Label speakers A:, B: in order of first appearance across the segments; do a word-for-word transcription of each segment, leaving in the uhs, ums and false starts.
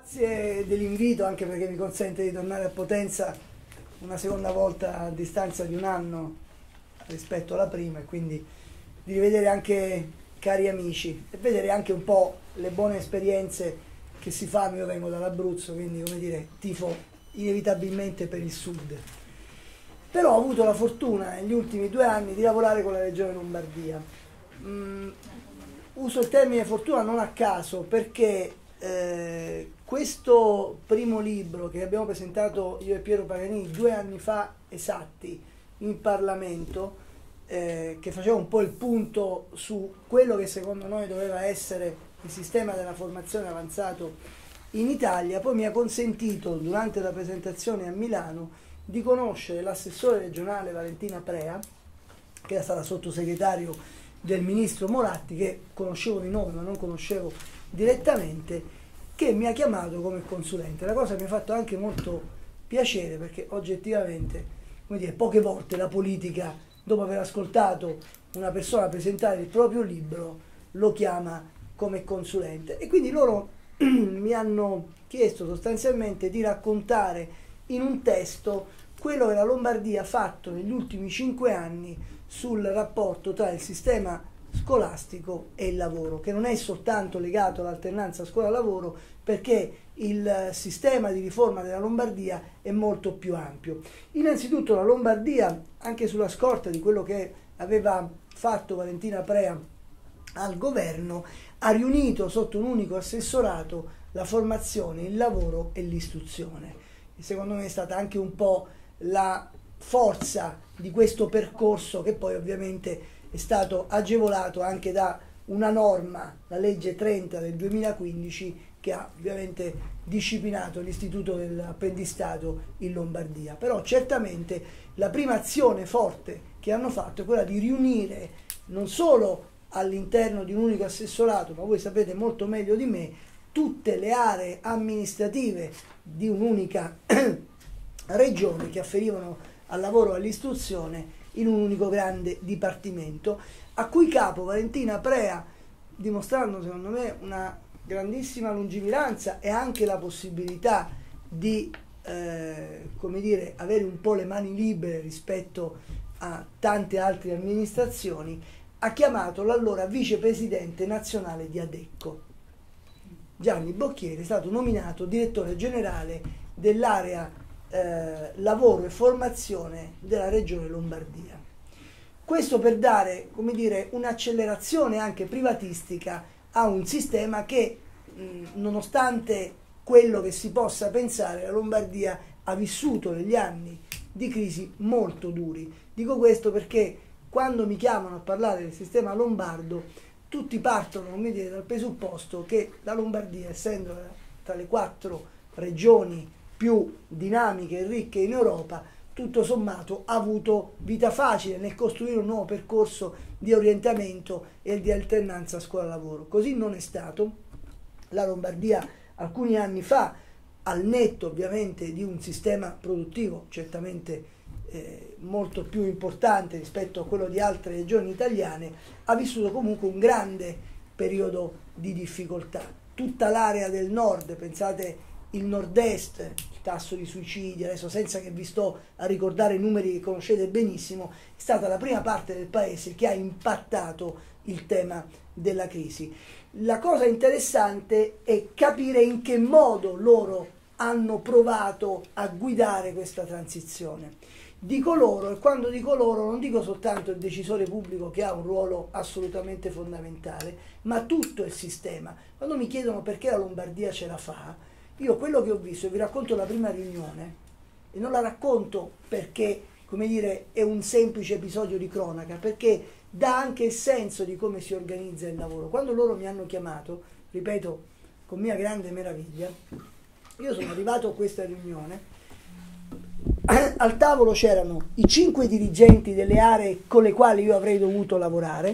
A: Grazie dell'invito, anche perché mi consente di tornare a Potenza una seconda volta a distanza di un anno rispetto alla prima, e quindi di rivedere anche cari amici e vedere anche un po' le buone esperienze che si fanno. Io vengo dall'Abruzzo, quindi, come dire, tifo inevitabilmente per il sud. Però ho avuto la fortuna negli ultimi due anni di lavorare con la Regione Lombardia. Mm, uso il termine fortuna non a caso, perché eh, questo primo libro che abbiamo presentato io e Piero Paganini due anni fa esatti in Parlamento, eh, che faceva un po' il punto su quello che secondo noi doveva essere il sistema della formazione avanzato in Italia, poi mi ha consentito durante la presentazione a Milano di conoscere l'assessore regionale Valentina Prea, che era stata sottosegretario del ministro Moratti, che conoscevo di nome ma non conoscevo direttamente, che mi ha chiamato come consulente. La cosa mi ha fatto anche molto piacere, perché oggettivamente, come dire, poche volte la politica, dopo aver ascoltato una persona presentare il proprio libro, lo chiama come consulente. E quindi loro mi hanno chiesto sostanzialmente di raccontare in un testo quello che la Lombardia ha fatto negli ultimi cinque anni sul rapporto tra il sistema scolastico e il lavoro, che non è soltanto legato all'alternanza scuola-lavoro, perché il sistema di riforma della Lombardia è molto più ampio. Innanzitutto la Lombardia, anche sulla scorta di quello che aveva fatto Valentina Prea al governo, ha riunito sotto un unico assessorato la formazione, il lavoro e l'istruzione. E secondo me è stata anche un po' la forza di questo percorso, che poi ovviamente è stato agevolato anche da una norma, la legge trenta del duemilaquindici, che ha ovviamente disciplinato l'istituto dell'apprendistato in Lombardia. Però certamente la prima azione forte che hanno fatto è quella di riunire non solo all'interno di un unico assessorato, ma voi sapete molto meglio di me, tutte le aree amministrative di un'unica regione che afferivano al lavoro e all'istruzione in un unico grande dipartimento, a cui capo Valentina Prea, dimostrando secondo me una grandissima lungimiranza e anche la possibilità di eh, come dire, avere un po' le mani libere rispetto a tante altre amministrazioni, ha chiamato l'allora vicepresidente nazionale di Adecco. Gianni Bocchieri è stato nominato direttore generale dell'area eh, lavoro e formazione della regione Lombardia. Questo per dare, come dire, un'accelerazione anche privatistica a un sistema che, mh, nonostante quello che si possa pensare, la Lombardia ha vissuto negli anni di crisi molto duri. Dico questo perché quando mi chiamano a parlare del sistema lombardo, tutti partono, come dire, dal presupposto che la Lombardia, essendo tra le quattro regioni più dinamiche e ricche in Europa, tutto sommato ha avuto vita facile nel costruire un nuovo percorso di orientamento e di alternanza scuola-lavoro. Così non è stato. La Lombardia alcuni anni fa, al netto ovviamente di un sistema produttivo certamente eh, molto più importante rispetto a quello di altre regioni italiane, ha vissuto comunque un grande periodo di difficoltà. Tutta l'area del nord, pensate il nord-est, il tasso di suicidi, adesso senza che vi sto a ricordare i numeri che conoscete benissimo, è stata la prima parte del paese che ha impattato il tema della crisi. La cosa interessante è capire in che modo loro hanno provato a guidare questa transizione. Dico loro, e quando dico loro non dico soltanto il decisore pubblico, che ha un ruolo assolutamente fondamentale, ma tutto il sistema. Quando mi chiedono perché la Lombardia ce la fa, io quello che ho visto, e vi racconto la prima riunione, e non la racconto perché, come dire, è un semplice episodio di cronaca, perché dà anche il senso di come si organizza il lavoro. Quando loro mi hanno chiamato, ripeto, con mia grande meraviglia, io sono arrivato a questa riunione, al tavolo c'erano i cinque dirigenti delle aree con le quali io avrei dovuto lavorare,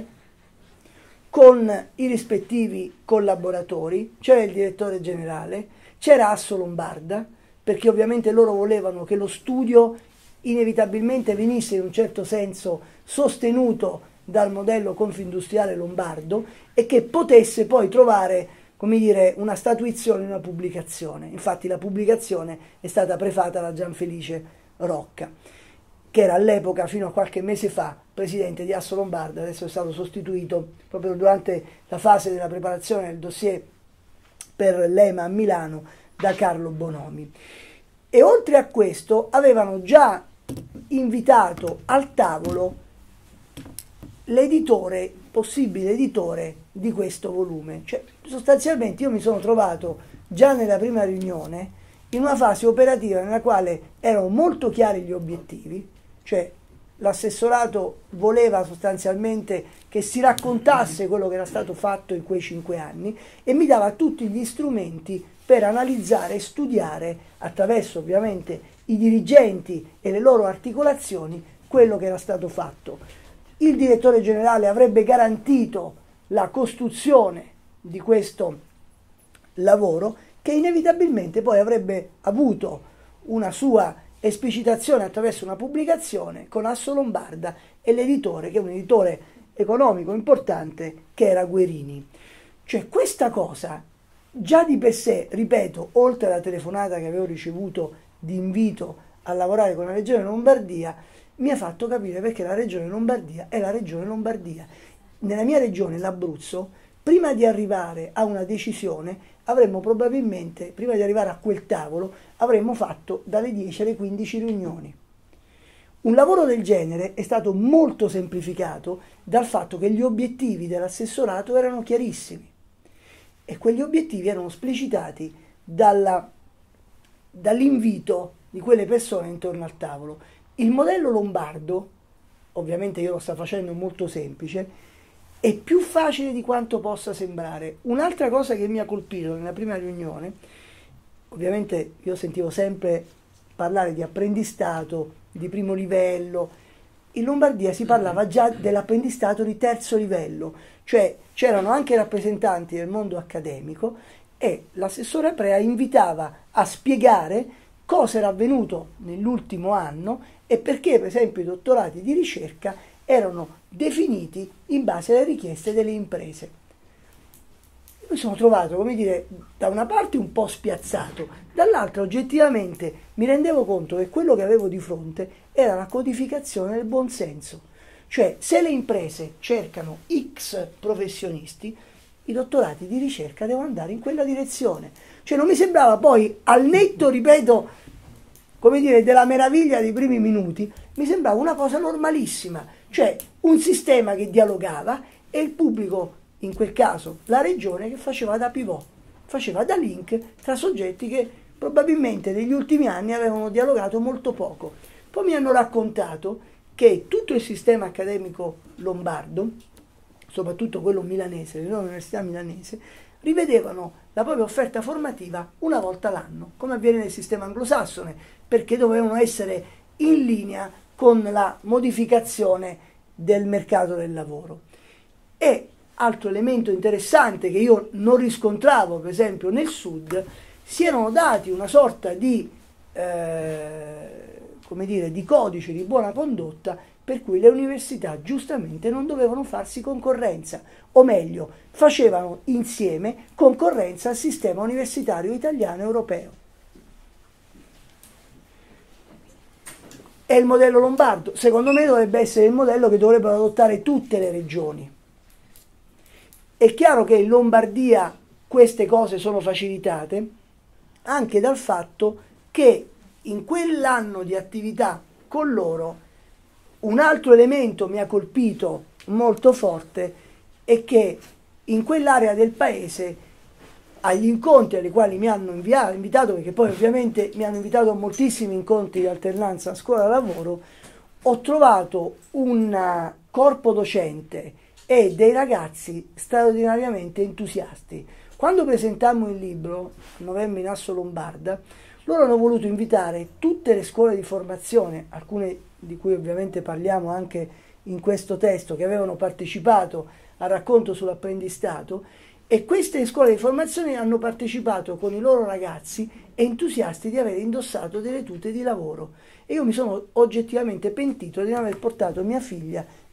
A: con i rispettivi collaboratori, c'era il direttore generale, c'era Asso Lombarda, perché ovviamente loro volevano che lo studio inevitabilmente venisse in un certo senso sostenuto dal modello confindustriale lombardo e che potesse poi trovare come dire, una statuizione in una pubblicazione. Infatti la pubblicazione è stata prefata da Gianfelice Rocca, che era all'epoca, fino a qualche mese fa, presidente di Assolombarda. Adesso è stato sostituito proprio durante la fase della preparazione del dossier per l'E M A a Milano da Carlo Bonomi. E oltre a questo avevano già invitato al tavolo l'editore, possibile editore di questo volume. Cioè, sostanzialmente io mi sono trovato già nella prima riunione in una fase operativa nella quale erano molto chiari gli obiettivi, cioè l'assessorato voleva sostanzialmente che si raccontasse quello che era stato fatto in quei cinque anni e mi dava tutti gli strumenti per analizzare e studiare, attraverso ovviamente i dirigenti e le loro articolazioni, quello che era stato fatto. Il direttore generale avrebbe garantito la costruzione di questo lavoro, che inevitabilmente poi avrebbe avuto una sua esplicitazione attraverso una pubblicazione con Assolombarda e l'editore, che è un editore economico importante, che era Guerini. Cioè questa cosa già di per sé, ripeto, oltre alla telefonata che avevo ricevuto di invito a lavorare con la Regione Lombardia, mi ha fatto capire perché la Regione Lombardia è la Regione Lombardia. Nella mia regione, l'Abruzzo, prima di arrivare a una decisione, avremmo probabilmente, prima di arrivare a quel tavolo, avremmo fatto dalle dieci alle quindici riunioni. Un lavoro del genere è stato molto semplificato dal fatto che gli obiettivi dell'assessorato erano chiarissimi e quegli obiettivi erano esplicitati dalla, dall'invito di quelle persone intorno al tavolo. Il modello lombardo, ovviamente io lo sto facendo molto semplice, è più facile di quanto possa sembrare. Un'altra cosa che mi ha colpito nella prima riunione, ovviamente io sentivo sempre parlare di apprendistato di primo livello, in Lombardia si parlava già dell'apprendistato di terzo livello, cioè c'erano anche rappresentanti del mondo accademico e l'assessore Aprea invitava a spiegare cosa era avvenuto nell'ultimo anno e perché, per esempio, i dottorati di ricerca erano definiti in base alle richieste delle imprese. Io mi sono trovato, come dire, da una parte un po' spiazzato, dall'altra oggettivamente mi rendevo conto che quello che avevo di fronte era la codificazione del buonsenso. Cioè, se le imprese cercano X professionisti, i dottorati di ricerca devono andare in quella direzione. Cioè, non mi sembrava poi, al netto, ripeto, come dire, della meraviglia dei primi minuti, mi sembrava una cosa normalissima, cioè un sistema che dialogava e il pubblico, in quel caso la regione, che faceva da pivot, faceva da link tra soggetti che probabilmente negli ultimi anni avevano dialogato molto poco. Poi mi hanno raccontato che tutto il sistema accademico lombardo, soprattutto quello milanese, l'università milanese, rivedevano la propria offerta formativa una volta l'anno, come avviene nel sistema anglosassone, perché dovevano essere in linea con la modificazione del mercato del lavoro. E altro elemento interessante che io non riscontravo, per esempio, nel sud, si erano dati una sorta di, eh, come dire, di codice di buona condotta per cui le università giustamente non dovevano farsi concorrenza, o meglio, facevano insieme concorrenza al sistema universitario italiano e europeo. È il modello lombardo. Secondo me dovrebbe essere il modello che dovrebbero adottare tutte le regioni. È chiaro che in Lombardia queste cose sono facilitate anche dal fatto che in quell'anno di attività con loro un altro elemento mi ha colpito molto forte è che in quell'area del paese, agli incontri ai quali mi hanno inviato, invitato, perché poi ovviamente mi hanno invitato a moltissimi incontri di alternanza scuola-lavoro, ho trovato un corpo docente e dei ragazzi straordinariamente entusiasti. Quando presentammo il libro, a novembre in Assolombarda, loro hanno voluto invitare tutte le scuole di formazione, alcune di cui ovviamente parliamo anche in questo testo, che avevano partecipato al racconto sull'apprendistato, e queste scuole di formazione hanno partecipato con i loro ragazzi entusiasti di aver indossato delle tute di lavoro. E io mi sono oggettivamente pentito di non aver portato mia figlia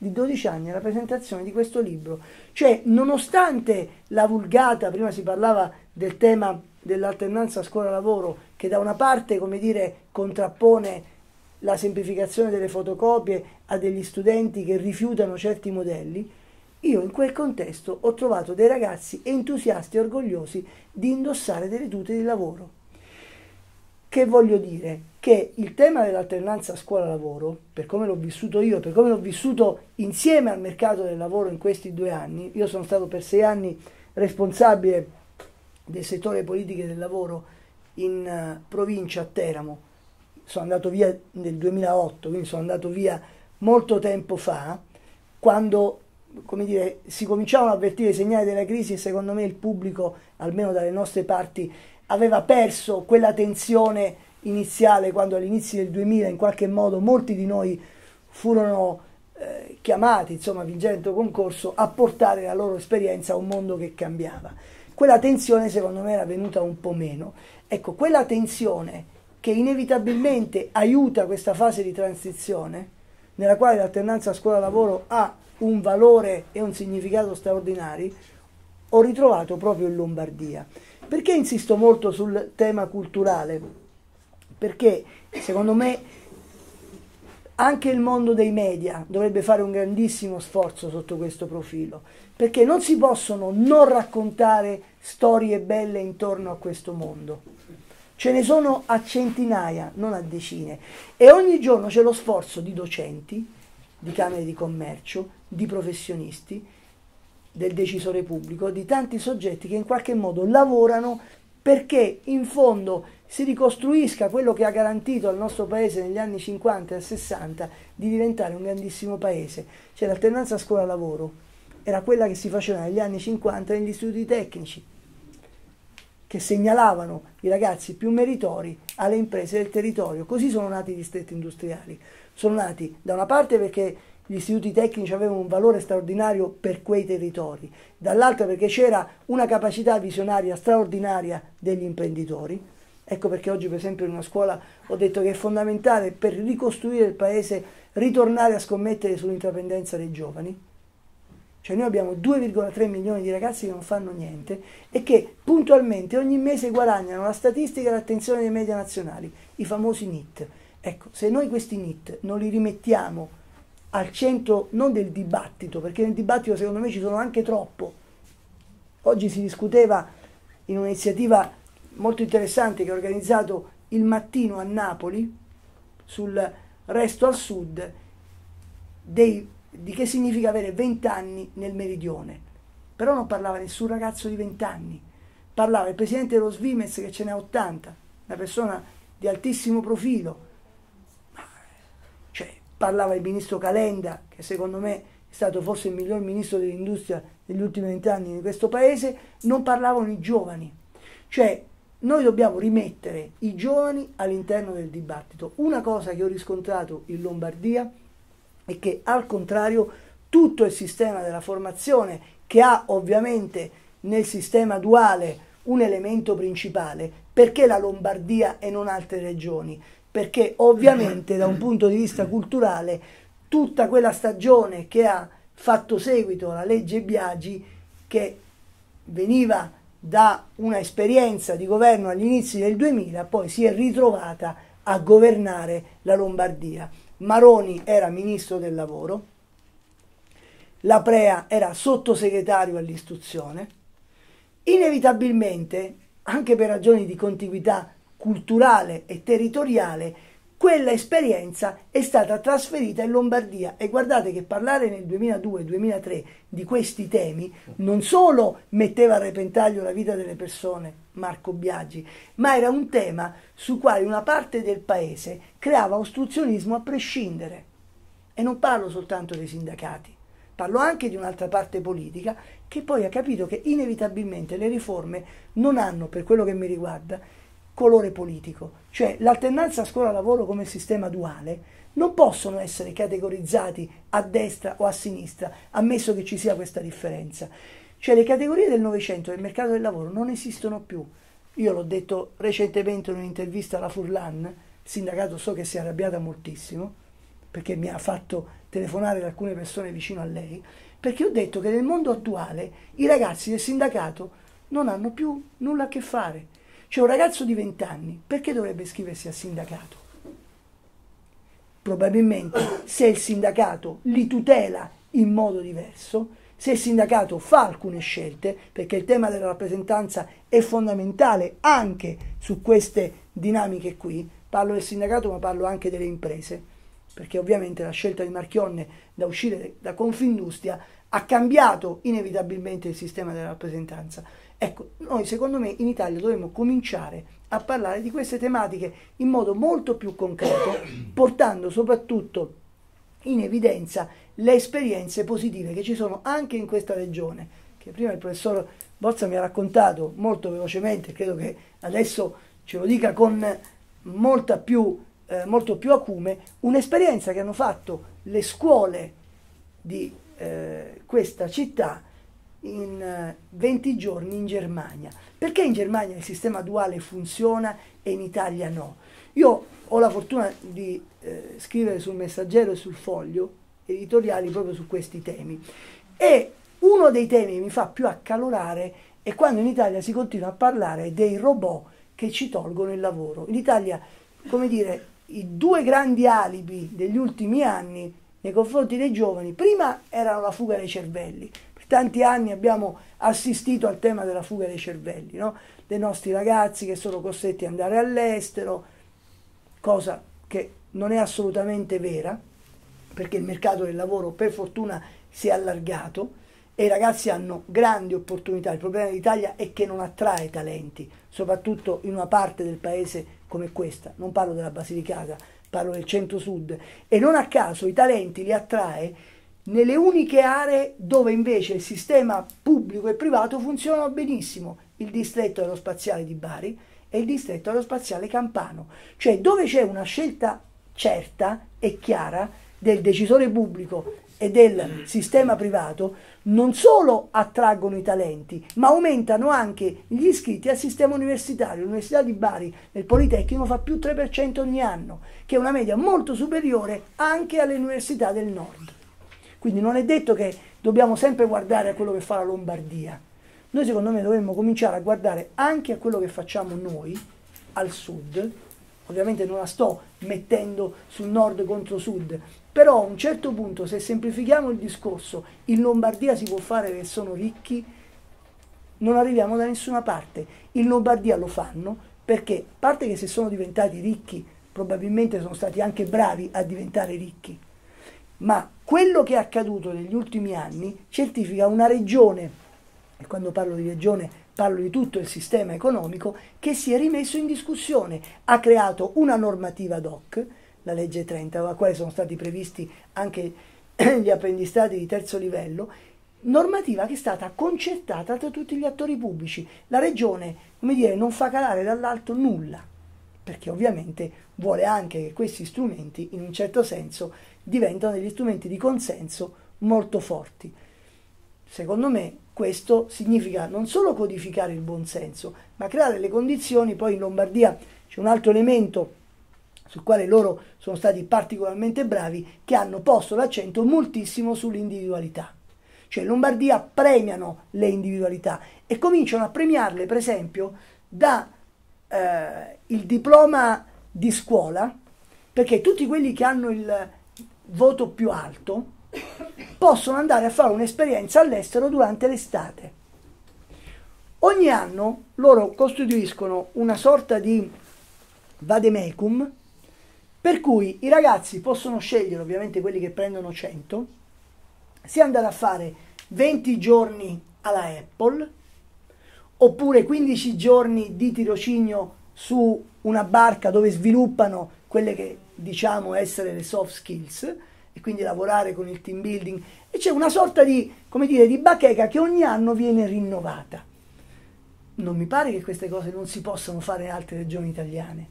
A: di dodici anni alla presentazione di questo libro. Cioè, nonostante la vulgata, prima si parlava del tema dell'alternanza scuola-lavoro, che da una parte, come dire, contrappone la semplificazione delle fotocopie a degli studenti che rifiutano certi modelli, io in quel contesto ho trovato dei ragazzi entusiasti e orgogliosi di indossare delle tute di lavoro. Che voglio dire? Che il tema dell'alternanza scuola-lavoro, per come l'ho vissuto io, per come l'ho vissuto insieme al mercato del lavoro in questi due anni, io sono stato per sei anni responsabile del settore politiche del lavoro in uh, provincia a Teramo, sono andato via nel duemilaotto, quindi sono andato via molto tempo fa, quando, come dire, si cominciavano a avvertire i segnali della crisi e secondo me il pubblico, almeno dalle nostre parti, aveva perso quella tensione iniziale quando all'inizio del duemila in qualche modo molti di noi furono eh, chiamati, insomma, vincendo concorso, a portare la loro esperienza a un mondo che cambiava. Quella tensione secondo me era venuta un po' meno. Ecco, quella tensione che inevitabilmente aiuta questa fase di transizione, nella quale l'alternanza scuola-lavoro ha un valore e un significato straordinari, ho ritrovato proprio in Lombardia. Perché insisto molto sul tema culturale? Perché secondo me anche il mondo dei media dovrebbe fare un grandissimo sforzo sotto questo profilo, perché non si possono non raccontare storie belle intorno a questo mondo. Ce ne sono a centinaia, non a decine, e ogni giorno c'è lo sforzo di docenti, di camere di commercio, di professionisti, del decisore pubblico, di tanti soggetti che in qualche modo lavorano perché in fondo si ricostruisca quello che ha garantito al nostro paese negli anni cinquanta e sessanta di diventare un grandissimo paese. Cioè l'alternanza scuola-lavoro era quella che si faceva negli anni cinquanta negli istituti tecnici, che segnalavano i ragazzi più meritori alle imprese del territorio. Così sono nati i distretti industriali. Sono nati da una parte perché gli istituti tecnici avevano un valore straordinario per quei territori, dall'altra perché c'era una capacità visionaria straordinaria degli imprenditori. Ecco perché oggi per esempio in una scuola ho detto che è fondamentale per ricostruire il paese ritornare a scommettere sull'intraprendenza dei giovani. Cioè noi abbiamo due virgola tre milioni di ragazzi che non fanno niente e che puntualmente ogni mese guadagnano la statistica e l'attenzione dei media nazionali, i famosi N I T. Ecco, se noi questi N I T non li rimettiamo al centro non del dibattito, perché nel dibattito secondo me ci sono anche troppo. Oggi si discuteva in un'iniziativa molto interessante che ha organizzato Il Mattino a Napoli, sul Resto al Sud, dei, di che significa avere venti anni nel meridione. Però non parlava nessun ragazzo di venti anni, parlava il presidente dello Svimez che ce n'ha ottanta, una persona di altissimo profilo, parlava il ministro Calenda, che secondo me è stato forse il miglior ministro dell'industria degli ultimi vent'anni di questo paese, non parlavano i giovani. Cioè, noi dobbiamo rimettere i giovani all'interno del dibattito. Una cosa che ho riscontrato in Lombardia è che, al contrario, tutto il sistema della formazione, che ha ovviamente nel sistema duale un elemento principale, perché la Lombardia e non altre regioni? Perché ovviamente da un punto di vista culturale tutta quella stagione che ha fatto seguito alla legge Biagi, che veniva da una esperienza di governo agli inizi del duemila, poi si è ritrovata a governare la Lombardia. Maroni era ministro del lavoro, Laprea era sottosegretario all'istruzione, inevitabilmente, anche per ragioni di contiguità culturale e territoriale, quella esperienza è stata trasferita in Lombardia. E guardate che parlare nel duemiladue duemilatré di questi temi non solo metteva a repentaglio la vita delle persone, Marco Biagi, ma era un tema su quale una parte del paese creava ostruzionismo a prescindere. E non parlo soltanto dei sindacati, parlo anche di un'altra parte politica che poi ha capito che inevitabilmente le riforme non hanno, per quello che mi riguarda, colore politico. Cioè l'alternanza scuola-lavoro come sistema duale non possono essere categorizzati a destra o a sinistra, ammesso che ci sia questa differenza. Cioè le categorie del Novecento del mercato del lavoro non esistono più. Io l'ho detto recentemente in un'intervista alla Furlan, il sindacato so che si è arrabbiata moltissimo, perché mi ha fatto telefonare da alcune persone vicino a lei, perché ho detto che nel mondo attuale i ragazzi del sindacato non hanno più nulla a che fare. C'è un ragazzo di venti anni, perché dovrebbe iscriversi al sindacato? Probabilmente se il sindacato li tutela in modo diverso, se il sindacato fa alcune scelte, perché il tema della rappresentanza è fondamentale anche su queste dinamiche qui, parlo del sindacato ma parlo anche delle imprese, perché ovviamente la scelta di Marchionne da uscire da Confindustria ha cambiato inevitabilmente il sistema della rappresentanza. Ecco, noi secondo me in Italia dovremmo cominciare a parlare di queste tematiche in modo molto più concreto, portando soprattutto in evidenza le esperienze positive che ci sono anche in questa regione, che prima il professor Bozza mi ha raccontato molto velocemente, credo che adesso ce lo dica con molta più, eh, molto più acume, un'esperienza che hanno fatto le scuole di eh, questa città in eh, venti giorni in Germania. Perché in Germania il sistema duale funziona e in Italia no? Io ho la fortuna di eh, scrivere sul Messaggero e sul Foglio editoriali proprio su questi temi, e uno dei temi che mi fa più accalorare è quando in Italia si continua a parlare dei robot che ci tolgono il lavoro. In Italia, come dire, i due grandi alibi degli ultimi anni nei confronti dei giovani, prima erano la fuga dei cervelli. Per tanti anni abbiamo assistito al tema della fuga dei cervelli, no? Dei nostri ragazzi che sono costretti ad andare all'estero, cosa che non è assolutamente vera, perché il mercato del lavoro per fortuna si è allargato e i ragazzi hanno grandi opportunità. Il problema dell'Italia è che non attrae talenti, soprattutto in una parte del paese come questa. Non parlo della Basilicata, parlo del centro-sud, e non a caso i talenti li attrae nelle uniche aree dove invece il sistema pubblico e privato funzionano benissimo: il distretto aerospaziale di Bari e il distretto aerospaziale campano, cioè dove c'è una scelta certa e chiara del decisore pubblico e del sistema privato. Non solo attraggono i talenti, ma aumentano anche gli iscritti al sistema universitario. L'Università di Bari nel Politecnico fa più tre per cento ogni anno, che è una media molto superiore anche alle università del nord. Quindi non è detto che dobbiamo sempre guardare a quello che fa la Lombardia. Noi secondo me dovremmo cominciare a guardare anche a quello che facciamo noi al sud. Ovviamente non la sto mettendo sul nord contro sud, però a un certo punto, se semplifichiamo il discorso, in Lombardia si può fare che sono ricchi, non arriviamo da nessuna parte. In Lombardia lo fanno perché, a parte che se sono diventati ricchi, probabilmente sono stati anche bravi a diventare ricchi, ma quello che è accaduto negli ultimi anni certifica una regione, e quando parlo di regione parlo di tutto il sistema economico, che si è rimesso in discussione. Ha creato una normativa ad hoc, la legge trenta, alla quale sono stati previsti anche gli apprendistati di terzo livello, normativa che è stata concertata tra tutti gli attori pubblici. La regione, come dire, non fa calare dall'alto nulla, perché ovviamente vuole anche che questi strumenti, in un certo senso, diventano degli strumenti di consenso molto forti. Secondo me questo significa non solo codificare il buonsenso, ma creare le condizioni. Poi in Lombardia c'è un altro elemento sul quale loro sono stati particolarmente bravi, che hanno posto l'accento moltissimo sull'individualità. Cioè in Lombardia premiano le individualità e cominciano a premiarle, per esempio, da eh, il diploma di scuola, perché tutti quelli che hanno il voto più alto possono andare a fare un'esperienza all'estero durante l'estate. Ogni anno loro costituiscono una sorta di vademecum, per cui i ragazzi possono scegliere, ovviamente quelli che prendono cento, se andare a fare venti giorni alla Apple, oppure quindici giorni di tirocinio su una barca dove sviluppano quelle che diciamo essere le soft skills, e quindi lavorare con il team building, e c'è una sorta di, come dire, di bacheca che ogni anno viene rinnovata. Non mi pare che queste cose non si possano fare in altre regioni italiane.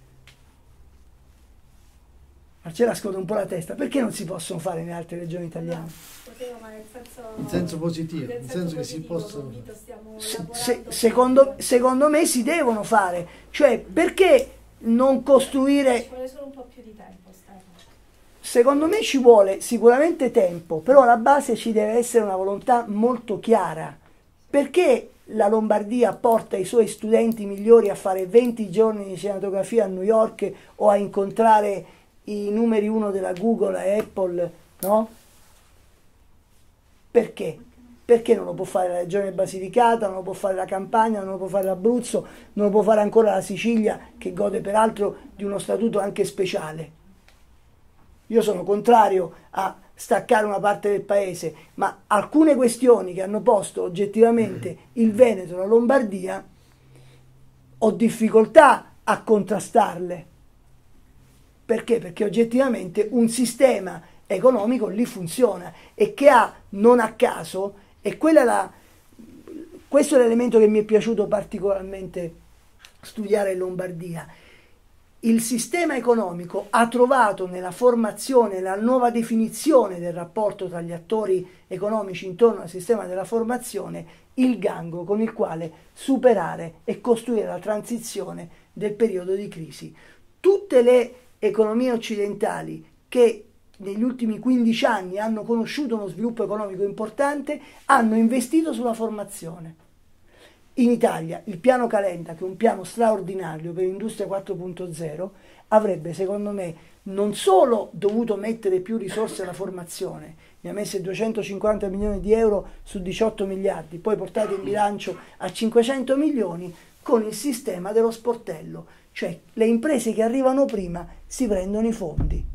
A: Marcella scuote un po' la testa, perché non si possono fare in altre regioni italiane?
B: Potevo, ma nel senso,
C: in senso positivo,
B: nel
C: in
B: senso
C: senso che si
B: positivo,
C: possono.
B: stiamo
A: Se, se,
B: lavorando
A: secondo, secondo me si devono fare, cioè perché non costruire...
B: Ci vuole solo un po' più di tempo, Stefano.
A: Secondo me ci vuole sicuramente tempo, però alla base ci deve essere una volontà molto chiara. Perché la Lombardia porta i suoi studenti migliori a fare venti giorni di cinematografia a New York o a incontrare i numeri uno della Google e Apple, no? Perché? Perché non lo può fare la Regione Basilicata, non lo può fare la Campania, non lo può fare l'Abruzzo, non lo può fare ancora la Sicilia, che gode peraltro di uno statuto anche speciale. Io sono contrario a staccare una parte del paese, ma alcune questioni che hanno posto oggettivamente il Veneto e la Lombardia ho difficoltà a contrastarle. Perché? Perché oggettivamente un sistema economico lì funziona e che ha, non a caso, e quella è la, questo è l'elemento che mi è piaciuto particolarmente studiare in Lombardia. Il sistema economico ha trovato nella formazione, la nuova definizione del rapporto tra gli attori economici intorno al sistema della formazione, il gango con il quale superare e costruire la transizione del periodo di crisi. Tutte le economie occidentali che negli ultimi quindici anni hanno conosciuto uno sviluppo economico importante hanno investito sulla formazione. In Italia il piano Calenda, che è un piano straordinario per l'industria quattro punto zero, avrebbe secondo me non solo dovuto mettere più risorse alla formazione, ne ha messe duecentocinquanta milioni di euro su diciotto miliardi, poi portate in bilancio a cinquecento milioni con il sistema dello sportello, cioè le imprese che arrivano prima si prendono i fondi.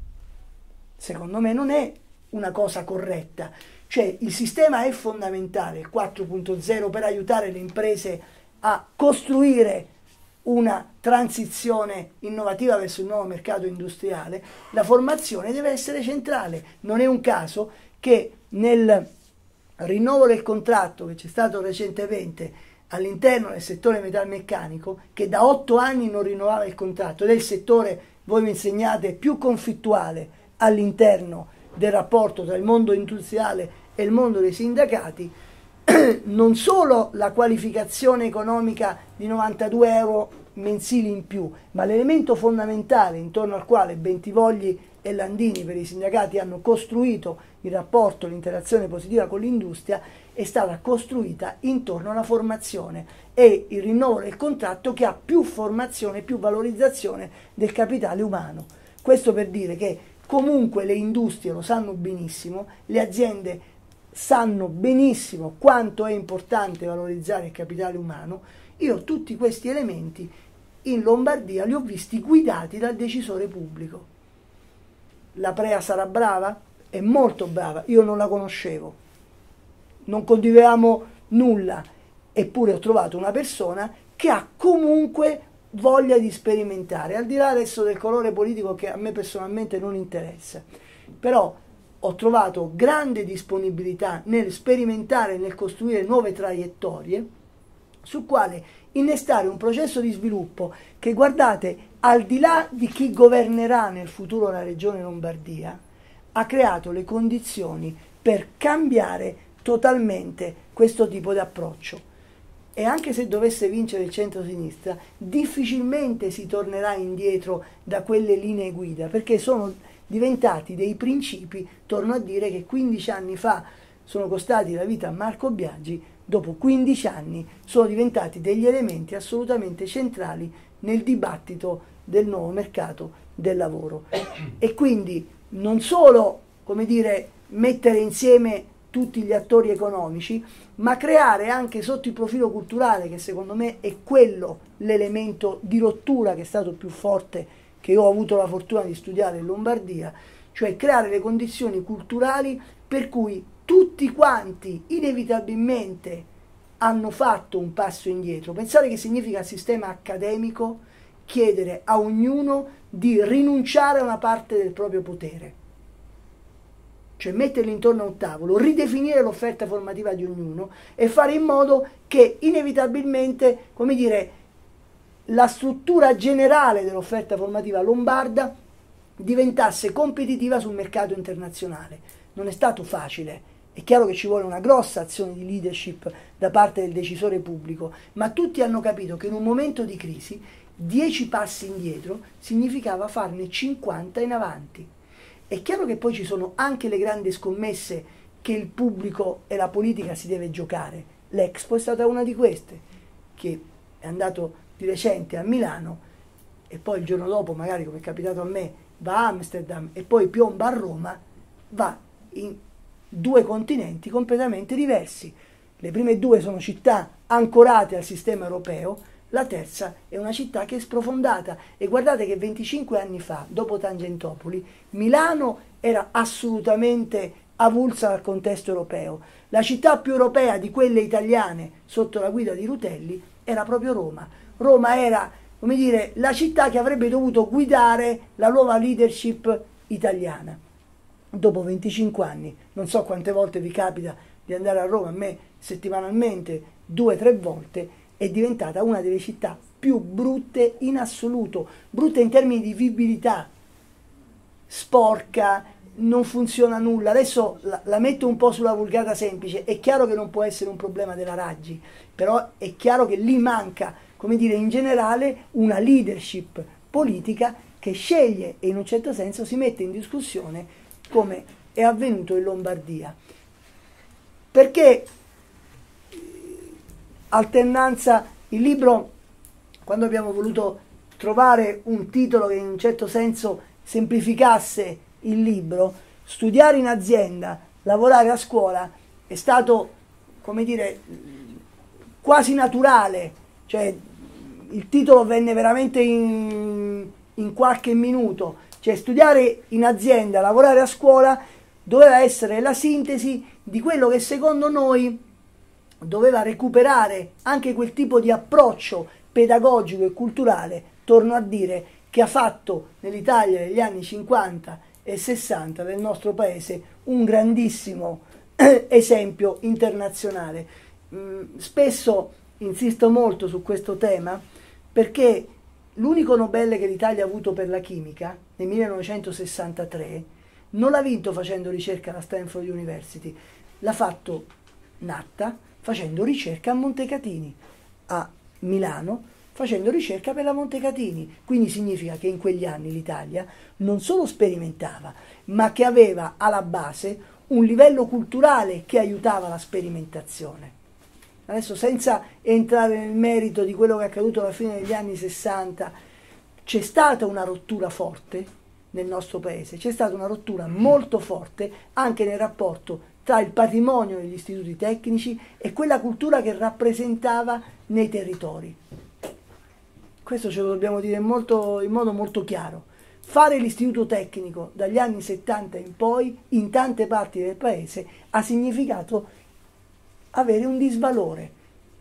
A: Secondo me non è una cosa corretta. Cioè il sistema è fondamentale, il quattro punto zero, per aiutare le imprese a costruire una transizione innovativa verso il nuovo mercato industriale. La formazione deve essere centrale. Non è un caso che nel rinnovo del contratto che c'è stato recentemente all'interno del settore metalmeccanico, che da otto anni non rinnovava il contratto, ed è il settore, voi mi insegnate, più conflittuale all'interno del rapporto tra il mondo industriale e il mondo dei sindacati, non solo la qualificazione economica di novantadue euro mensili in più, ma l'elemento fondamentale intorno al quale Bentivogli e Landini per i sindacati hanno costruito il rapporto, l'interazione positiva con l'industria, è stata costruita intorno alla formazione e il rinnovo del contratto che ha più formazione, più valorizzazione del capitale umano. Questo per dire che comunque le industrie lo sanno benissimo, le aziende sanno benissimo quanto è importante valorizzare il capitale umano. Io tutti questi elementi in Lombardia li ho visti guidati dal decisore pubblico. La Prea sarà brava? È molto brava, io non la conoscevo, non condividevamo nulla, eppure ho trovato una persona che ha comunque voglia di sperimentare, al di là adesso del colore politico che a me personalmente non interessa, però ho trovato grande disponibilità nel sperimentare, nel costruire nuove traiettorie, sul quale innestare un processo di sviluppo che, guardate, al di là di chi governerà nel futuro la regione Lombardia, ha creato le condizioni per cambiare totalmente questo tipo di approccio. E anche se dovesse vincere il centro-sinistra, difficilmente si tornerà indietro da quelle linee guida, perché sono diventati dei principi, torno a dire, che quindici anni fa sono costati la vita a Marco Biagi, dopo quindici anni sono diventati degli elementi assolutamente centrali nel dibattito del nuovo mercato del lavoro. E quindi non solo, come dire, mettere insieme tutti gli attori economici, ma creare anche sotto il profilo culturale, che secondo me è quello l'elemento di rottura che è stato più forte, che io ho avuto la fortuna di studiare in Lombardia, cioè creare le condizioni culturali per cui tutti quanti inevitabilmente hanno fatto un passo indietro. Pensate che significa sistema accademico chiedere a ognuno di rinunciare a una parte del proprio potere, cioè metterli intorno a un tavolo, ridefinire l'offerta formativa di ognuno e fare in modo che inevitabilmente, come dire, la struttura generale dell'offerta formativa lombarda diventasse competitiva sul mercato internazionale. Non è stato facile, è chiaro che ci vuole una grossa azione di leadership da parte del decisore pubblico, ma tutti hanno capito che in un momento di crisi dieci passi indietro significava farne cinquanta in avanti. È chiaro che poi ci sono anche le grandi scommesse che il pubblico e la politica si deve giocare. L'Expo è stata una di queste, che è andato di recente a Milano e poi il giorno dopo, magari come è capitato a me, va a Amsterdam e poi piomba a Roma, va in due continenti completamente diversi. Le prime due sono città ancorate al sistema europeo, la terza è una città che è sprofondata. E guardate che venticinque anni fa, dopo Tangentopoli, Milano era assolutamente avulsa dal contesto europeo. La città più europea di quelle italiane sotto la guida di Rutelli era proprio Roma. Roma era, come dire, la città che avrebbe dovuto guidare la nuova leadership italiana. Dopo venticinque anni, non so quante volte vi capita di andare a Roma, a me settimanalmente due o tre volte, è diventata una delle città più brutte in assoluto, brutte in termini di vivibilità, sporca, non funziona nulla. Adesso la, la metto un po' sulla vulgata semplice, è chiaro che non può essere un problema della Raggi, però è chiaro che lì manca, come dire, in generale una leadership politica che sceglie e in un certo senso si mette in discussione come è avvenuto in Lombardia. Perché alternanza, il libro, quando abbiamo voluto trovare un titolo che in un certo senso semplificasse il libro, studiare in azienda, lavorare a scuola, è stato, come dire, quasi naturale, cioè il titolo venne veramente in, in qualche minuto, cioè studiare in azienda, lavorare a scuola doveva essere la sintesi di quello che secondo noi doveva recuperare anche quel tipo di approccio pedagogico e culturale, torno a dire, che ha fatto nell'Italia negli anni cinquanta e sessanta del nostro paese un grandissimo esempio internazionale. Spesso insisto molto su questo tema perché l'unico Nobel che l'Italia ha avuto per la chimica nel millenovecentosessantatré non l'ha vinto facendo ricerca alla Stanford University, l'ha fatto Natta facendo ricerca a Montecatini, a Milano facendo ricerca per la Montecatini. Quindi significa che in quegli anni l'Italia non solo sperimentava, ma che aveva alla base un livello culturale che aiutava la sperimentazione. Adesso, senza entrare nel merito di quello che è accaduto alla fine degli anni sessanta, c'è stata una rottura forte nel nostro paese, c'è stata una rottura molto forte anche nel rapporto tra il patrimonio degli istituti tecnici e quella cultura che rappresentava nei territori. Questo ce lo dobbiamo dire molto, in modo molto chiaro. Fare l'istituto tecnico dagli anni settanta in poi, in tante parti del paese, ha significato avere un disvalore.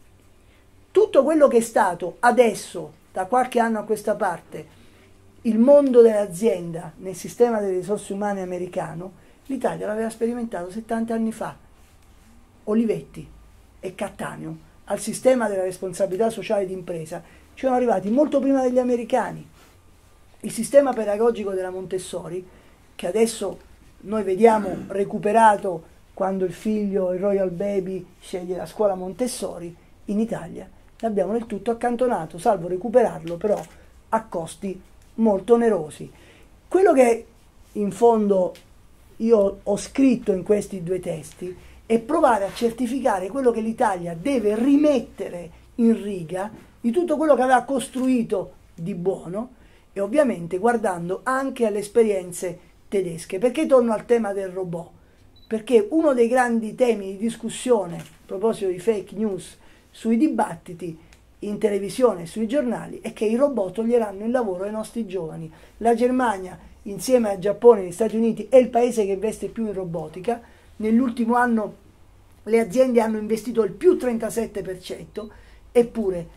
A: Tutto quello che è stato adesso, da qualche anno a questa parte, il mondo dell'azienda nel sistema delle risorse umane americano, l'Italia l'aveva sperimentato settanta anni fa. Olivetti e Cattaneo al sistema della responsabilità sociale d'impresa ci sono arrivati molto prima degli americani. Il sistema pedagogico della Montessori, che adesso noi vediamo recuperato quando il figlio, il Royal Baby, sceglie la scuola Montessori, in Italia l'abbiamo del tutto accantonato, salvo recuperarlo però a costi molto onerosi. Quello che in fondo io ho scritto in questi due testi è provare a certificare quello che l'Italia deve rimettere in riga di tutto quello che aveva costruito di buono, e ovviamente guardando anche alle esperienze tedesche. Perché torno al tema del robot? Perché uno dei grandi temi di discussione, a proposito di fake news, sui dibattiti in televisione e sui giornali, è che i robot toglieranno il lavoro ai nostri giovani. La Germania, insieme al Giappone e agli Stati Uniti, è il paese che investe più in robotica. Nell'ultimo anno le aziende hanno investito il più trentasette per cento, eppure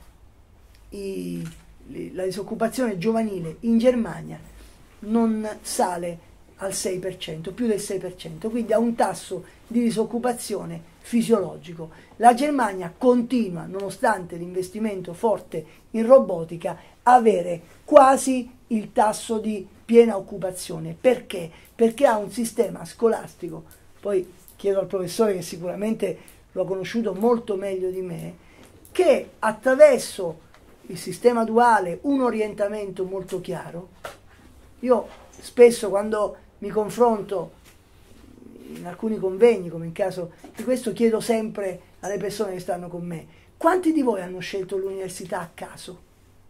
A: i, la disoccupazione giovanile in Germania non sale al sei per cento, più del sei per cento, quindi ha un tasso di disoccupazione fisiologico. La Germania continua, nonostante l'investimento forte in robotica, a avere quasi il tasso di piena occupazione. Perché? Perché ha un sistema scolastico, poi chiedo al professore che sicuramente lo ha conosciuto molto meglio di me, che attraverso il sistema duale, un orientamento molto chiaro. Io spesso quando mi confronto in alcuni convegni, come in caso di questo, chiedo sempre alle persone che stanno con me: quanti di voi hanno scelto l'università a caso?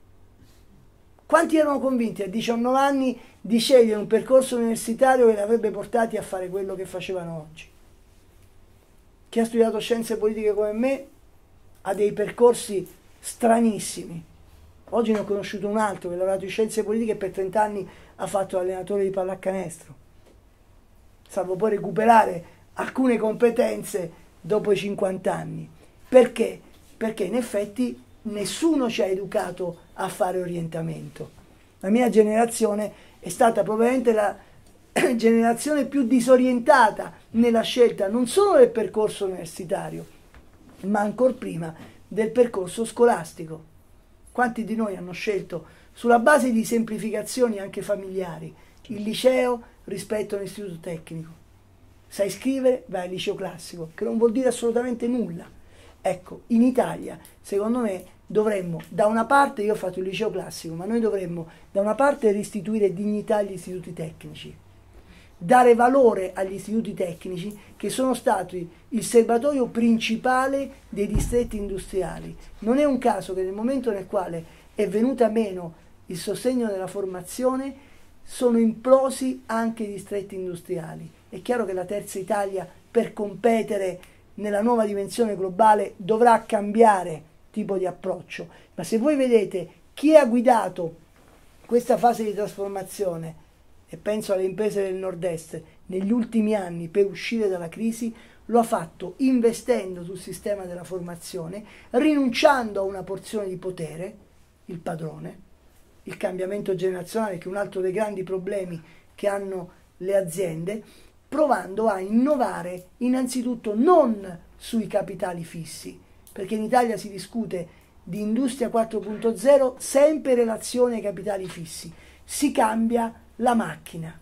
A: Quanti erano convinti a diciannove anni di scegliere un percorso universitario che li avrebbe portati a fare quello che facevano oggi? Chi ha studiato scienze politiche come me ha dei percorsi stranissimi. Oggi ne ho conosciuto un altro che ha lavorato in scienze politiche e per trenta anni ha fatto l'allenatore di pallacanestro, salvo poi recuperare alcune competenze dopo i cinquanta anni. Perché? Perché in effetti nessuno ci ha educato a fare orientamento. La mia generazione è stata probabilmente la generazione più disorientata nella scelta non solo del percorso universitario, ma ancor prima del percorso scolastico. Quanti di noi hanno scelto, sulla base di semplificazioni anche familiari, il liceo rispetto all'istituto tecnico? Sai scrivere, vai al liceo classico, che non vuol dire assolutamente nulla. Ecco, in Italia, secondo me, dovremmo, da una parte, io ho fatto il liceo classico, ma noi dovremmo, da una parte, restituire dignità agli istituti tecnici, dare valore agli istituti tecnici che sono stati il serbatoio principale dei distretti industriali. Non è un caso che nel momento nel quale è venuta meno il sostegno della formazione sono implosi anche i distretti industriali. È chiaro che la Terza Italia, per competere nella nuova dimensione globale, dovrà cambiare tipo di approccio, ma se voi vedete chi ha guidato questa fase di trasformazione, e penso alle imprese del nord-est, negli ultimi anni per uscire dalla crisi, lo ha fatto investendo sul sistema della formazione, rinunciando a una porzione di potere, il padrone, il cambiamento generazionale, che è un altro dei grandi problemi che hanno le aziende, provando a innovare innanzitutto non sui capitali fissi, perché in Italia si discute di industria quattro punto zero sempre in relazione ai capitali fissi. Si cambia la macchina,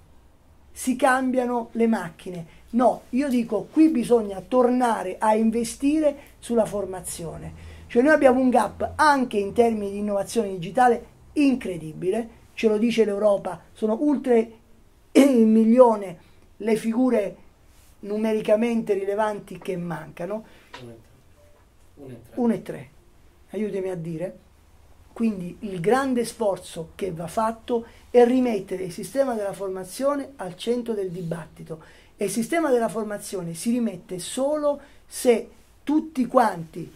A: si cambiano le macchine. No, io dico, qui bisogna tornare a investire sulla formazione. Cioè noi abbiamo un gap anche in termini di innovazione digitale incredibile, ce lo dice l'Europa, sono oltre il milione le figure numericamente rilevanti che mancano. uno e tre, aiutami a dire. Quindi il grande sforzo che va fatto è rimettere il sistema della formazione al centro del dibattito, e il sistema della formazione si rimette solo se tutti quanti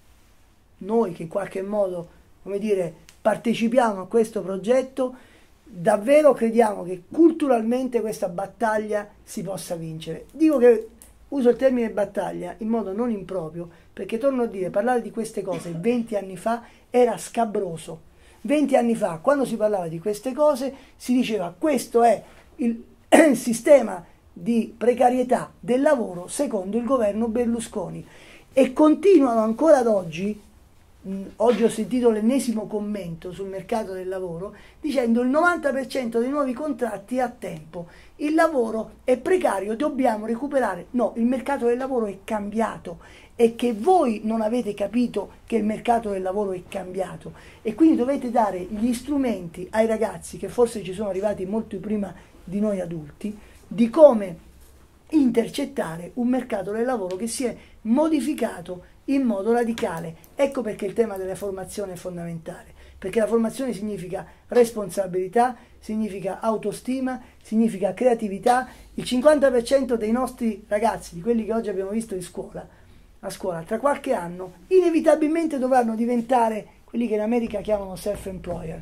A: noi che in qualche modo, come dire, partecipiamo a questo progetto, davvero crediamo che culturalmente questa battaglia si possa vincere. Dico che uso il termine battaglia in modo non improprio, perché torno a dire, parlare di queste cose venti anni fa era scabroso. venti anni fa, quando si parlava di queste cose, si diceva questo è il sistema di precarietà del lavoro secondo il governo Berlusconi, e continuano ancora ad oggi. Oggi ho sentito l'ennesimo commento sul mercato del lavoro dicendo il novanta per cento dei nuovi contratti è a tempo, il lavoro è precario, dobbiamo recuperare. No, il mercato del lavoro è cambiato, è che voi non avete capito che il mercato del lavoro è cambiato, e quindi dovete dare gli strumenti ai ragazzi, che forse ci sono arrivati molto prima di noi adulti, di come intercettare un mercato del lavoro che si è modificato in modo radicale. Ecco perché il tema della formazione è fondamentale, perché la formazione significa responsabilità, significa autostima, significa creatività. Il cinquanta per cento dei nostri ragazzi, di quelli che oggi abbiamo visto in scuola, a scuola, tra qualche anno inevitabilmente dovranno diventare quelli che in America chiamano self-employer,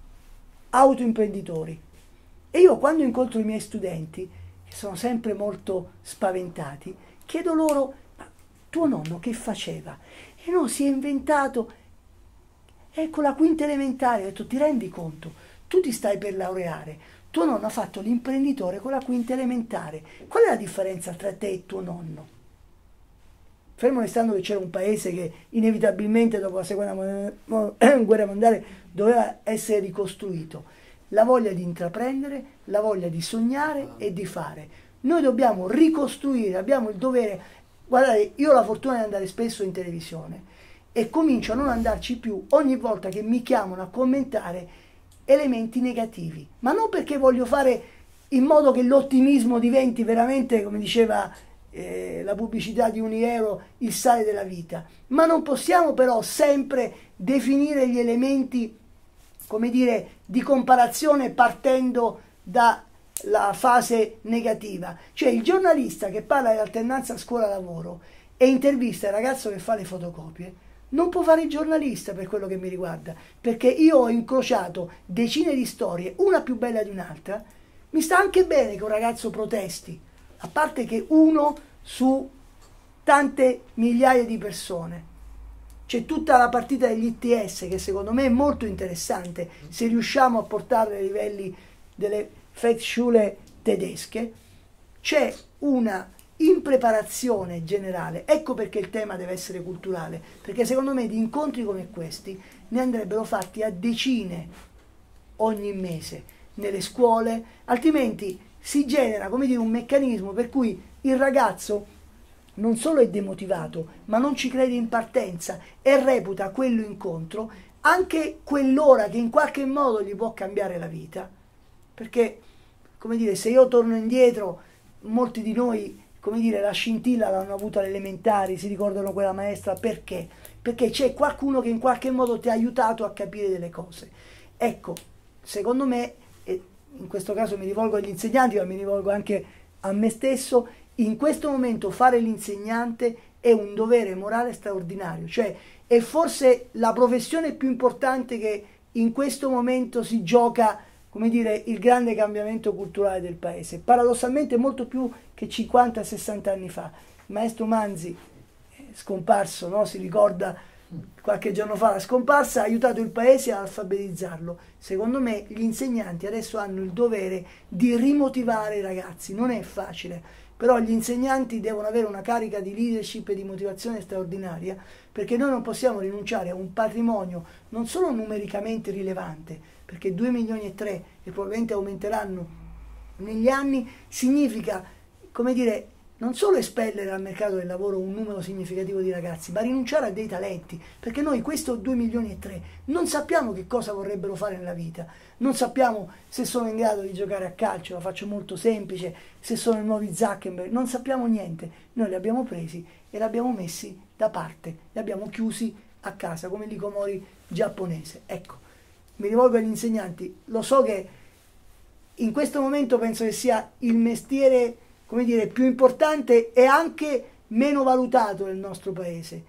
A: autoimprenditori. E io, quando incontro i miei studenti, che sono sempre molto spaventati, chiedo loro: ma tuo nonno che faceva? E no, si è inventato, ecco, la quinta elementare. Ho detto: ti rendi conto? Tu ti stai per laureare, tuo nonno ha fatto l'imprenditore con la quinta elementare. Qual è la differenza tra te e tuo nonno? Fermo restando che c'era un paese che inevitabilmente dopo la seconda guerra mondiale doveva essere ricostruito. La voglia di intraprendere, la voglia di sognare e di fare. Noi dobbiamo ricostruire, abbiamo il dovere. Guardate, io ho la fortuna di andare spesso in televisione e comincio a non andarci più ogni volta che mi chiamano a commentare elementi negativi, ma non perché voglio fare in modo che l'ottimismo diventi veramente, come diceva eh, la pubblicità di Uniero, il sale della vita. Ma non possiamo però sempre definire gli elementi, come dire, di comparazione partendo dalla fase negativa. Cioè il giornalista che parla dell'alternanza scuola-lavoro e intervista il ragazzo che fa le fotocopie non può fare il giornalista, per quello che mi riguarda, perché io ho incrociato decine di storie, una più bella di un'altra. Mi sta anche bene che un ragazzo protesti, a parte che uno su tante migliaia di persone. C'è tutta la partita degli I T S che secondo me è molto interessante, se riusciamo a portarla ai livelli delle Volksschule tedesche. C'è una impreparazione generale, ecco perché il tema deve essere culturale, perché secondo me di incontri come questi ne andrebbero fatti a decine ogni mese nelle scuole, altrimenti si genera, come dire, un meccanismo per cui il ragazzo non solo è demotivato, ma non ci crede in partenza e reputa quello incontro anche quell'ora che in qualche modo gli può cambiare la vita. Perché, come dire, se io torno indietro, molti di noi, come dire, la scintilla l'hanno avuta alle elementari, si ricordano quella maestra, perché? Perché c'è qualcuno che in qualche modo ti ha aiutato a capire delle cose. Ecco, secondo me, e in questo caso mi rivolgo agli insegnanti, ma mi rivolgo anche a me stesso, in questo momento fare l'insegnante è un dovere morale straordinario, cioè è forse la professione più importante che in questo momento si gioca, come dire, il grande cambiamento culturale del paese, paradossalmente molto più che cinquanta sessanta anni fa. Il maestro Manzi, scomparso, no? Si ricorda qualche giorno fa la scomparsa, ha aiutato il paese ad alfabetizzarlo. Secondo me gli insegnanti adesso hanno il dovere di rimotivare i ragazzi, non è facile, però gli insegnanti devono avere una carica di leadership e di motivazione straordinaria, perché noi non possiamo rinunciare a un patrimonio non solo numericamente rilevante, perché due milioni e tre, che probabilmente aumenteranno negli anni, significa, come dire, non solo espellere dal mercato del lavoro un numero significativo di ragazzi, ma rinunciare a dei talenti, perché noi questo due milioni e tre non sappiamo che cosa vorrebbero fare nella vita, non sappiamo se sono in grado di giocare a calcio, la faccio molto semplice, se sono i nuovi Zuckerberg, non sappiamo niente, noi li abbiamo presi e li abbiamo messi da parte, li abbiamo chiusi a casa come l'ikomori giapponese. Ecco, mi rivolgo agli insegnanti, lo so che in questo momento penso che sia il mestiere, come dire, più importante e anche meno valutato nel nostro paese.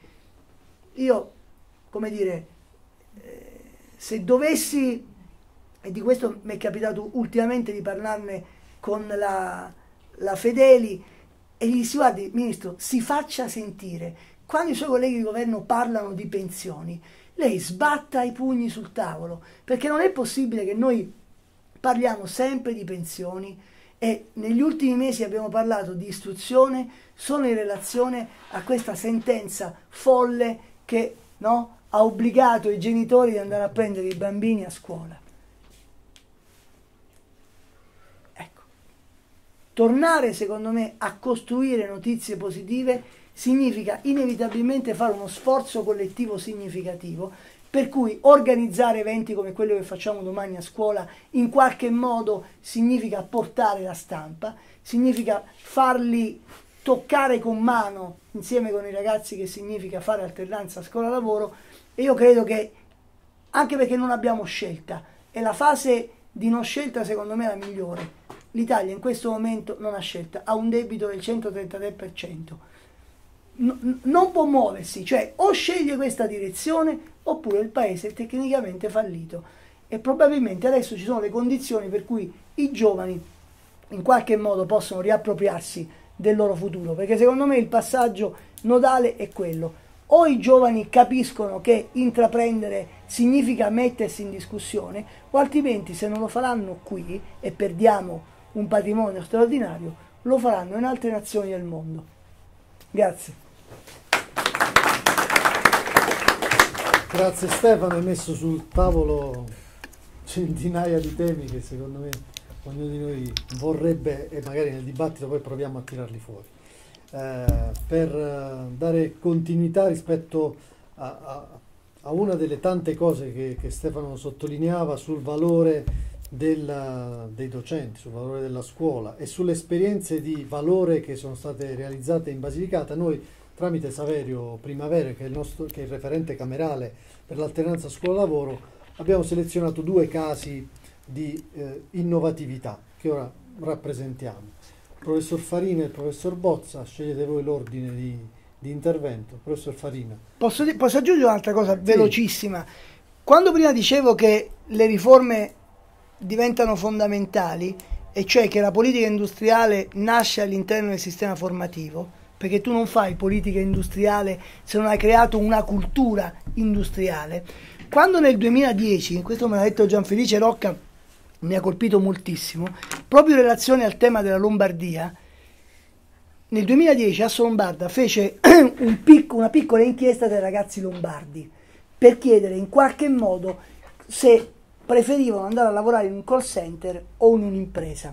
A: Io, come dire, eh, se dovessi, e di questo mi è capitato ultimamente di parlarne con la, la Fedeli, e gli dissi: guardi, Ministro, si faccia sentire. Quando i suoi colleghi di governo parlano di pensioni, lei sbatta i pugni sul tavolo, perché non è possibile che noi parliamo sempre di pensioni e negli ultimi mesi abbiamo parlato di istruzione solo in relazione a questa sentenza folle che, no, ha obbligato i genitori ad andare a prendere i bambini a scuola. Ecco, tornare secondo me a costruire notizie positive significa inevitabilmente fare uno sforzo collettivo significativo, per cui organizzare eventi come quello che facciamo domani a scuola in qualche modo significa portare la stampa, significa farli toccare con mano insieme con i ragazzi, che significa fare alternanza scuola-lavoro. E io credo che, anche perché non abbiamo scelta, e la fase di non scelta secondo me è la migliore, l'Italia in questo momento non ha scelta, ha un debito del centotrentatré per cento. Non può muoversi, cioè o sceglie questa direzione oppure il paese è tecnicamente fallito, e probabilmente adesso ci sono le condizioni per cui i giovani in qualche modo possono riappropriarsi del loro futuro, perché secondo me il passaggio nodale è quello: o i giovani capiscono che intraprendere significa mettersi in discussione, o altrimenti, se non lo faranno qui e perdiamo un patrimonio straordinario, lo faranno in altre nazioni del mondo. Grazie.
B: Grazie Stefano, hai messo sul tavolo centinaia di temi che secondo me ognuno di noi vorrebbe, e magari nel dibattito poi proviamo a tirarli fuori. Eh, per dare continuità rispetto a, a, a una delle tante cose che, che Stefano sottolineava sul valore del, dei docenti, sul valore della scuola e sulle esperienze di valore che sono state realizzate in Basilicata, noi tramite Saverio Primavera, che è il, nostro, che è il referente camerale per l'alternanza scuola-lavoro, abbiamo selezionato due casi di eh, innovatività che ora rappresentiamo. Il professor Farina e il professor Bozza, scegliete voi l'ordine di, di intervento. Professor Farina.
A: Posso, posso aggiungere un'altra cosa velocissima? Quando prima dicevo che le riforme diventano fondamentali, e cioè che la politica industriale nasce all'interno del sistema formativo, perché tu non fai politica industriale se non hai creato una cultura industriale. Quando nel duemiladieci, questo me l'ha detto Gianfelice Rocca, mi ha colpito moltissimo, proprio in relazione al tema della Lombardia, nel duemiladieci Asso Lombarda fece un pic- una piccola inchiesta dai ragazzi lombardi per chiedere in qualche modo se preferivano andare a lavorare in un call center o in un'impresa.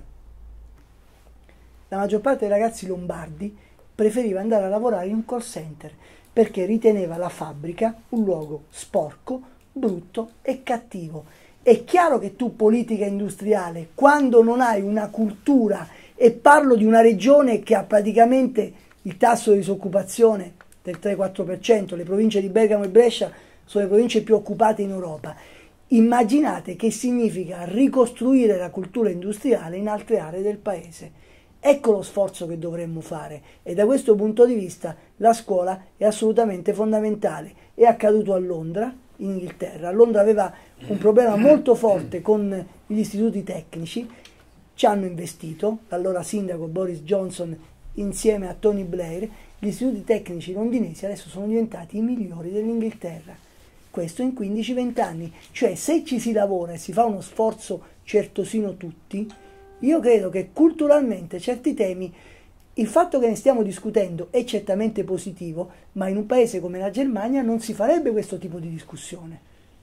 A: La maggior parte dei ragazzi lombardi preferiva andare a lavorare in un call center perché riteneva la fabbrica un luogo sporco, brutto e cattivo. È chiaro che tu, politica industriale, quando non hai una cultura, e parlo di una regione che ha praticamente il tasso di disoccupazione del tre quattro per cento, le province di Bergamo e Brescia sono le province più occupate in Europa, immaginate che significa ricostruire la cultura industriale in altre aree del paese. Ecco lo sforzo che dovremmo fare, e da questo punto di vista la scuola è assolutamente fondamentale. È accaduto a Londra, in Inghilterra. Londra aveva un problema molto forte con gli istituti tecnici, ci hanno investito, l'allora sindaco Boris Johnson insieme a Tony Blair, gli istituti tecnici londinesi adesso sono diventati i migliori dell'Inghilterra. Questo in quindici venti anni. Cioè, se ci si lavora e si fa uno sforzo certosino tutti, io credo che culturalmente certi temi, il fatto che ne stiamo discutendo è certamente positivo, ma in un paese come la Germania non si farebbe questo tipo di discussione.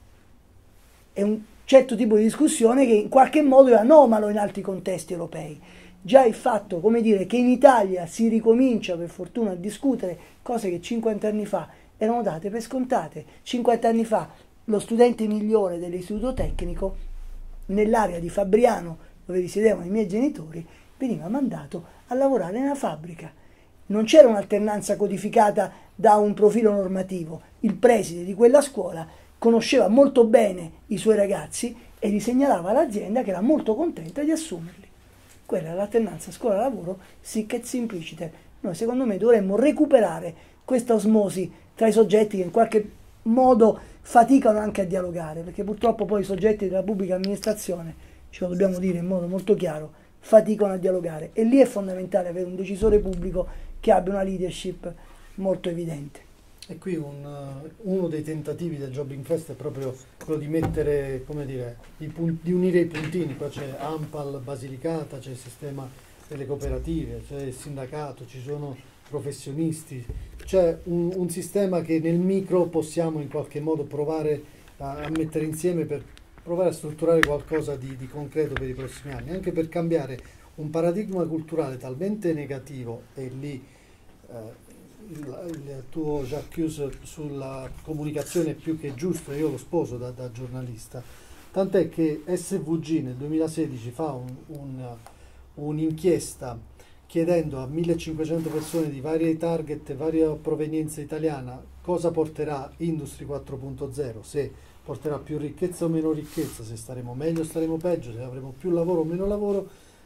A: È un certo tipo di discussione che in qualche modo è anomalo in altri contesti europei. Già il fatto, come dire, che in Italia si ricomincia per fortuna a discutere cose che cinquanta anni fa erano date per scontate. cinquanta anni fa lo studente migliore dell'istituto tecnico nell'area di Fabriano, dove risiedevano i miei genitori, veniva mandato a lavorare nella fabbrica. Non c'era un'alternanza codificata da un profilo normativo. Il preside di quella scuola conosceva molto bene i suoi ragazzi e gli segnalava all'azienda che era molto contenta di assumerli. Quella è l'alternanza scuola-lavoro sic et simpliciter. Noi secondo me dovremmo recuperare questa osmosi tra i soggetti che in qualche modo faticano anche a dialogare, perché purtroppo poi i soggetti della pubblica amministrazione, ce lo dobbiamo dire in modo molto chiaro, faticano a dialogare, e lì è fondamentale avere un decisore pubblico che abbia una leadership molto evidente.
B: E qui un, uno dei tentativi del Jobbing Fest è proprio quello di mettere, come dire, i di unire i puntini. Qua c'è ANPAL Basilicata, c'è il sistema delle cooperative, c'è il sindacato, ci sono professionisti, c'è un, un sistema che nel micro possiamo in qualche modo provare a, a mettere insieme per provare a strutturare qualcosa di, di concreto per i prossimi anni, anche per cambiare un paradigma culturale talmente negativo, e lì eh, il, il tuo Jacques sulla comunicazione è più che giusto, io lo sposo da, da giornalista, tant'è che S V G nel duemilasedici fa un, un, un'inchiesta chiedendo a millecinquecento persone di varie target e varia provenienza italiana cosa porterà Industry quattro punto zero, se porterà più ricchezza o meno ricchezza, se staremo meglio o staremo peggio, se avremo più lavoro o meno lavoro.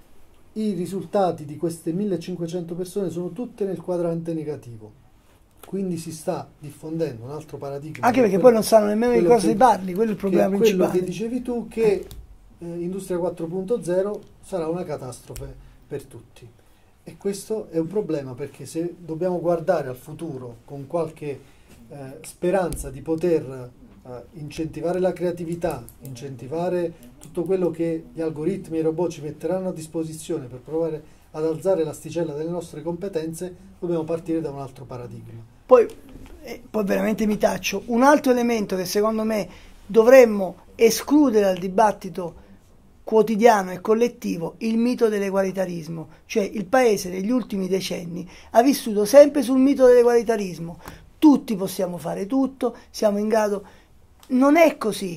B: I risultati di queste millecinquecento persone sono tutte nel quadrante negativo, quindi si sta diffondendo un altro paradigma.
A: Anche perché
B: quello,
A: poi non sanno nemmeno di cosa si parli, quello è il problema
B: che,
A: principale.
B: Quello che dicevi tu, che eh, Industria quattro punto zero sarà una catastrofe per tutti. E questo è un problema, perché se dobbiamo guardare al futuro con qualche eh, speranza di poter Uh, incentivare la creatività, incentivare tutto quello che gli algoritmi e i robot ci metteranno a disposizione per provare ad alzare l'asticella delle nostre competenze, dobbiamo partire da un altro paradigma.
A: Poi, eh, poi veramente mi taccio, un altro elemento che secondo me dovremmo escludere dal dibattito quotidiano e collettivo, il mito dell'egualitarismo. Cioè, il paese negli ultimi decenni ha vissuto sempre sul mito dell'egualitarismo. Tutti possiamo fare tutto, siamo in grado. Non è così.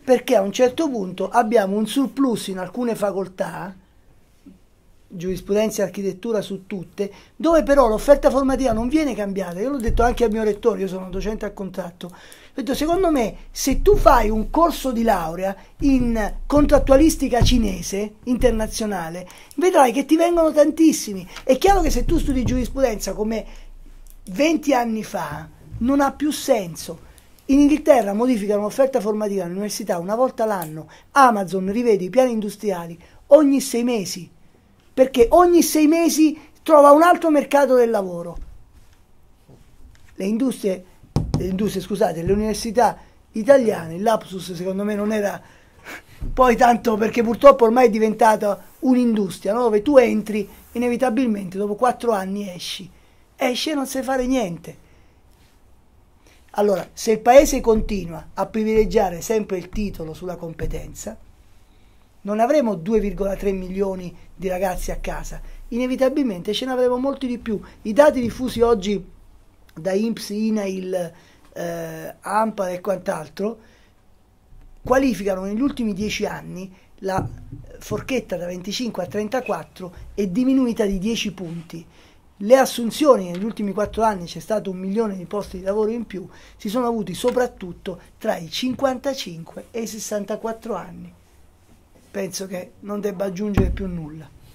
A: perché a un certo punto abbiamo un surplus in alcune facoltà, giurisprudenza e architettura su tutte, dove però l'offerta formativa non viene cambiata. Io l'ho detto anche al mio rettore, io sono docente a contratto, ho detto, secondo me se tu fai un corso di laurea in contrattualistica cinese internazionale, vedrai che ti vengono tantissimi. È chiaro che se tu studi giurisprudenza come venti anni fa non ha più senso. In Inghilterra modificano l'offerta formativa all'università una volta l'anno, Amazon rivede i piani industriali ogni sei mesi, perché ogni sei mesi trova un altro mercato del lavoro. Le industrie, le industrie, scusate, le università italiane, il lapsus secondo me non era poi tanto, perché purtroppo ormai è diventata un'industria, no? Dove tu entri, inevitabilmente dopo quattro anni esci, esci e non sai fare niente. Allora, se il Paese continua a privilegiare sempre il titolo sulla competenza, non avremo due virgola tre milioni di ragazzi a casa, inevitabilmente ce ne avremo molti di più. I dati diffusi oggi da I N P S, I N A I L, eh, ANPAL e quant'altro qualificano negli ultimi dieci anni la forchetta da venticinque a trentaquattro è diminuita di dieci punti. Le assunzioni negli ultimi quattro anni, c'è stato un milione di posti di lavoro in più, si sono avuti soprattutto tra i cinquantacinque e i sessantaquattro anni. Penso che non debba aggiungere più nulla.